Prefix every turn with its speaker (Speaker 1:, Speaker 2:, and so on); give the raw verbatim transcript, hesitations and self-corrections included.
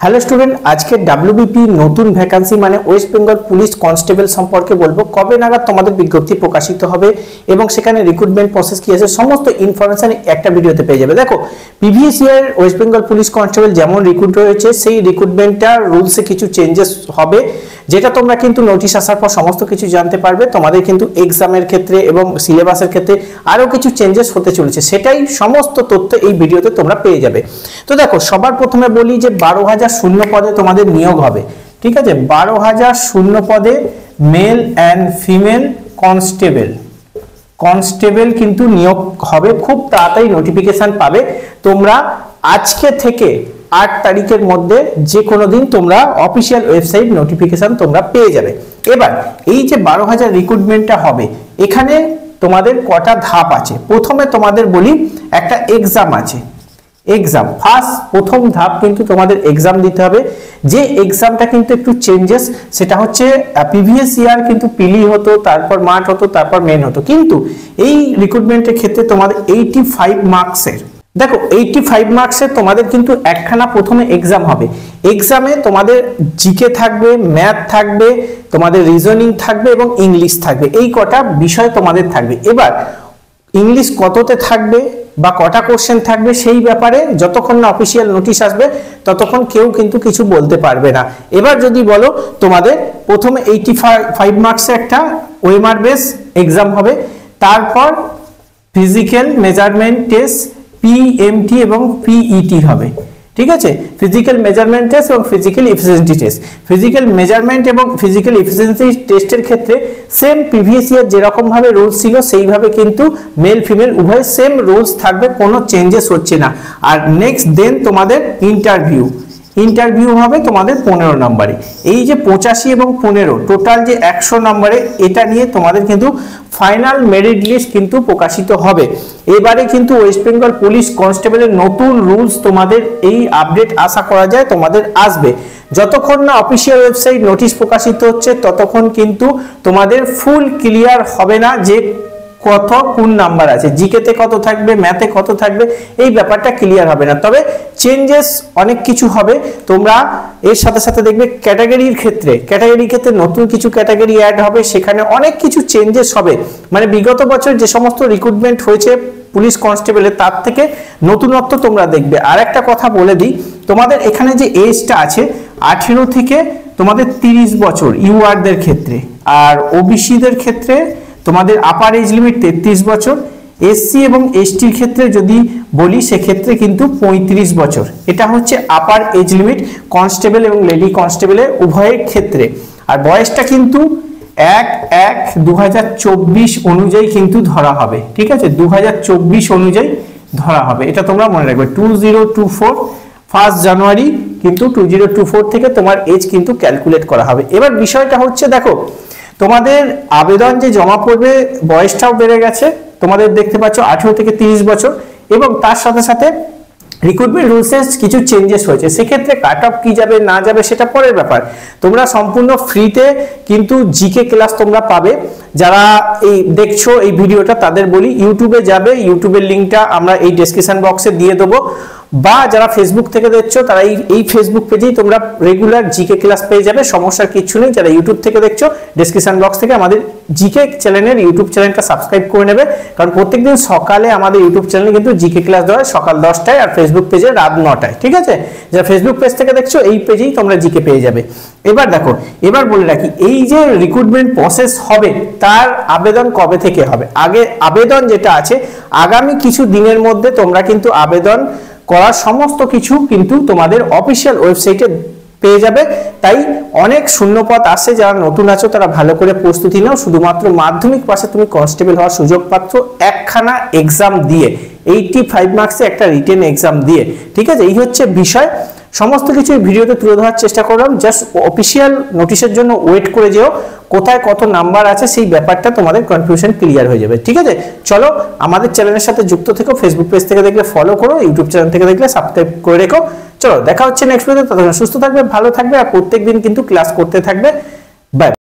Speaker 1: Hello student, আজকে WBP নতুন vacancy মানে ওয়েস্ট বেঙ্গল পুলিশ কনস্টেবল সম্পর্কে বলবো। কবে নাগাদ তোমাদের বিজ্ঞপ্তি প্রকাশিত হবে এবং সেখানে রিক্রুটমেন্ট প্রসেস কি আছে সমস্ত ইনফরমেশন একটা ভিডিওতে পেয়ে যাবে। দেখো, previous year West Bengal police constable যেমন রিক্রুট হয়েছে সেই রিক্রুটমেন্টটার রুলসে কিছু চেঞ্জেস হবে, যেটা তোমরা কিন্তু নোটিশ আসার পর সমস্ত কিছু জানতে পারবে। তোমাদের কিন্তু এক্সামের ক্ষেত্রে এবং সিলেবাসের ক্ষেত্রে আরও কিছু চেঞ্জেস হতে চলেছে, সেটাই সমস্ত তথ্য এই ভিডিওতে তোমরা পেয়ে যাবে। তো দেখো, সবার প্রথমে বলি যে বারো হাজার শূন্য পদে তোমাদের নিয়োগ হবে। ঠিক আছে, বারো হাজার শূন্য পদে male and female constable constable কিন্তু নিয়োগ হবে। খুব তাড়াতাড়ি নোটিফিকেশন পাবে তোমরা। আজকে থেকে আট তারিখের মধ্যে যে কোনো দিন তোমরা অফিসিয়াল ওয়েবসাইট নোটিফিকেশন তোমরা পেয়ে যাবে। এবার এই যে বারো হাজার রিক্রুটমেন্টটা হবে, এখানে তোমাদের কটা ধাপ আছে। প্রথমে তোমাদের বলি একটা এক্সাম আছে। এক্সাম ফার্স্ট প্রথম ধাপ কিন্তু তোমাদের এক্সাম দিতে হবে। যে এক্সামটা কিন্তু একটু চেঞ্জেস, সেটা হচ্ছে প্রিভিয়াস ইয়ার কিন্তু পিলি হতো, তারপর মাঠ হতো, তারপর মেন হতো, কিন্তু এই রিক্রুটমেন্টের ক্ষেত্রে তোমাদের এইটি ফাইভ মার্কসের দেখো এইটি ফাইভ মার্কসের তোমাদের কিন্তু একখানা প্রথমে এক্সাম হবে। এক্সামে তোমাদের জিকে থাকবে, ম্যাথ থাকবে, তোমাদের রিজনিং থাকবে এবং ইংলিশ থাকবে। এই কটা বিষয় তোমাদের থাকবে। এবার ইংলিশ কততে থাকবে বা কটা কোশ্চেন থাকবে সেই ব্যাপারে যতক্ষণ না অফিসিয়াল নোটিশ আসবে ততক্ষণ কেউ কিন্তু কিছু বলতে পারবে না। এবার যদি বলো, তোমাদের প্রথমে এইটি ফাইভ মার্কসের একটা ওএমআর বেস এক্সাম হবে, তারপর ফিজিক্যাল মেজারমেন্ট টেস্ট পিএমটি এবং পিইটি হবে। ঠিক আছে, ফিজিক্যাল মেজারমেন্ট টেস্ট এবং physical efficiency test. Physical measurement এবং ফিজিক্যাল এফিসিয়েন্সি টেস্টের ক্ষেত্রে সেম প্রিভিয়াস ইয়ার যেরকম ভাবে রুলস ছিল সেইভাবে কিন্তু মেল ফিমেল উভয় সেম রুলস থাকবে, কোনো চেঞ্জেস হচ্ছে না। আর নেক্সট দেন তোমাদের ইন্টারভিউ ইন্টারভিউ হবে তোমাদের পনেরো নম্বরে। এই যে পঁচাশি এবং পনেরো টোটাল যে একশো নম্বরে, এটা নিয়ে তোমাদের কিন্তু ফাইনাল মেরিট লিস্ট কিন্তু প্রকাশিত হবে। এবারে কিন্তু ওয়েস্ট বেঙ্গল পুলিশ কনস্টেবলের নতুন রুলস তোমাদের এই আপডেট আশা করা যায় তোমাদের আসবে। যতক্ষণ না অফিসিয়াল ওয়েবসাইট নোটিশ প্রকাশিত হচ্ছে ততক্ষণ কিন্তু তোমাদের ফুল ক্লিয়ার হবে না যে কত কোন নাম্বার আছে, জিকেতে কত থাকবে, ম্যাথে কত থাকবে, এই ব্যাপারটা ক্লিয়ার হবে না। তবে চেঞ্জেস অনেক কিছু হবে। তোমরা এর সাথে সাথে দেখবে ক্যাটাগরির ক্ষেত্রে ক্যাটাগরির ক্ষেত্রে নতুন কিছু ক্যাটাগরি অ্যাড হবে, সেখানে অনেক কিছু চেঞ্জেস হবে। মানে বিগত বছর যে সমস্ত রিক্রুটমেন্ট হয়েছে পুলিশ কনস্টেবলের, তার থেকে নতুনত্ব তোমরা দেখবে। আর একটা কথা বলে দিই, তোমাদের এখানে যে এজটা আছে আঠেরো থেকে তোমাদের তিরিশ বছর ইউআরদের ক্ষেত্রে, আর ওবিসিদের ক্ষেত্রে তোমাদের আপার এজ লিমিট তেত্রিশ বছর, এসসি এবং এসটির ক্ষেত্রে যদি বলি সেক্ষেত্রে কিন্তু পঁয়ত্রিশ বছর। এটা হচ্ছে আপার এজ লিমিট কনস্টেবল এবং লেডি কনস্টেবলের উভয়ের ক্ষেত্রে। আর বয়সটা কিন্তু এক এক দু হাজার চব্বিশ অনুযায়ী কিন্তু ধরা হবে। ঠিক আছে, দু হাজার চব্বিশ অনুযায়ী ধরা হবে, এটা তোমরা মনে রাখবে। Two zero two four first January কিন্তু টু জিরো টু ফোর থেকে তোমার এজ কিন্তু ক্যালকুলেট করা হবে। এবার বিষয়টা হচ্ছে, দেখো তোমাদের আবেদন যে জমা পড়বে বয়সটাও বেড়ে গেছে, তোমাদের দেখতে পাচ্ছ আঠেরো থেকে তিরিশ বছর, এবং তার সাথে সাথে রিক্রুটমেন্ট রুলসে কিছু চেঞ্জেস হয়েছে। সেক্ষেত্রে কাট অফ কি যাবে না যাবে সেটা পরের ব্যাপার। তোমরা সম্পূর্ণ ফ্রিতে কিন্তু জিকে ক্লাস তোমরা পাবে। যারা এই দেখছো এই ভিডিওটা তাদের বলি, ইউটিউবে যাবে, ইউটিউবের লিঙ্কটা আমরা এই ডেসক্রিপশন বক্সে দিয়ে দেবো, বা যারা ফেসবুক থেকে দেখছো তারা এই এই ফেসবুক পেজেই তোমরা রেগুলার জিকে ক্লাস পেয়ে যাবে, সমস্যার কিছু নেই। যারা ইউটিউব থেকে দেখছো ডেসক্রিপশন বক্স থেকে আমাদের জিকে চ্যানেলের ইউটিউব চ্যানেলটা সাবস্ক্রাইব করে নেবে, কারণ প্রত্যেকদিন সকালে আমাদের ইউটিউব চ্যানেলে কিন্তু জিকে ক্লাস দেওয়া হয় সকাল দশটায়, আর ফেসবুক পেজে রাত নটায়। ঠিক আছে, যারা ফেসবুক পেজ থেকে দেখছো এই পেজেই তোমরা জিকে পেয়ে যাবে। এবার দেখো, এবার বলে রাখি, এই যে রিক্রুটমেন্ট প্রসেস হবে তার আবেদন কবে থেকে হবে। আগে আবেদন যেটা আছে আগামী কিছু দিনের মধ্যে তোমরা কিন্তু আবেদন করার সমস্ত কিছু কিন্তু তোমাদের অফিসিয়াল ওয়েবসাইটে পেয়ে যাবে। তাই অনেক শূন্যপদ আসে, যারা নতুন আছো তারা ভালো করে প্রস্তুতি নাও। শুধুমাত্র মাধ্যমিক পাশে তুমি কনস্টেবল হওয়ার সুযোগ পাচ্ছ একখানা এক্সাম দিয়ে, এইটি ফাইভ মার্কসে একটা রিটেন এক্সাম দিয়ে। ঠিক আছে, এই হচ্ছে বিষয়। সমস্ত কিছু ভিডিওতে তুলে ধরার চেষ্টা করলাম। জাস্ট অফিসিয়াল নোটিশের জন্য ওয়েট করে যেও, কোথায় কত নাম্বার আছে সেই ব্যাপারটা তোমাদের কনফিউশন ক্লিয়ার হয়ে যাবে। ঠিক আছে, চলো আমাদের চ্যানেলের সাথে যুক্ত থেকো। ফেসবুক পেজ থেকে দেখলে ফলো করো, ইউটিউব চ্যানেল থেকে দেখলে সাবস্ক্রাইব করে রেখো। চলো দেখা হচ্ছে নেক্সট ভিডিওতে। ততক্ষণ সুস্থ থাকবে, ভালো থাকবে, আর প্রত্যেকদিন কিন্তু ক্লাস করতে থাকবে। বাই।